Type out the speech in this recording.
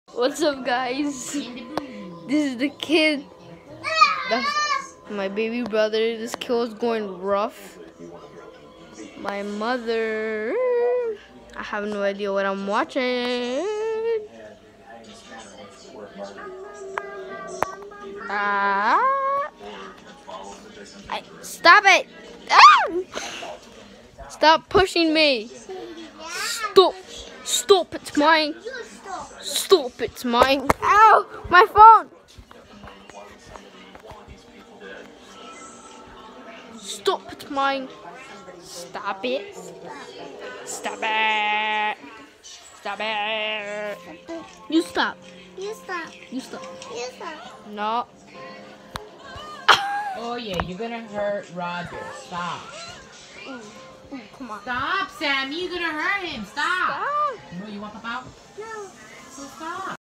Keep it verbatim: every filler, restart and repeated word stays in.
What's up, guys? This is the kid. That's my baby brother. This kid was going rough. My mother. I have no idea what I'm watching. Ah! I, stop it! Ah! Stop pushing me! Stop! Stop! It's mine! Stop! It's mine! Ow! My phone! Stop! It's mine! Stop it! Stop it! Stop it! You stop! You stop. You stop! You stop. No! Oh yeah, you're gonna hurt Roger. Stop. Ooh, ooh, come on! Stop, Sammy. You're gonna hurt him. Stop. Stop! No, you want pop out? No. So stop.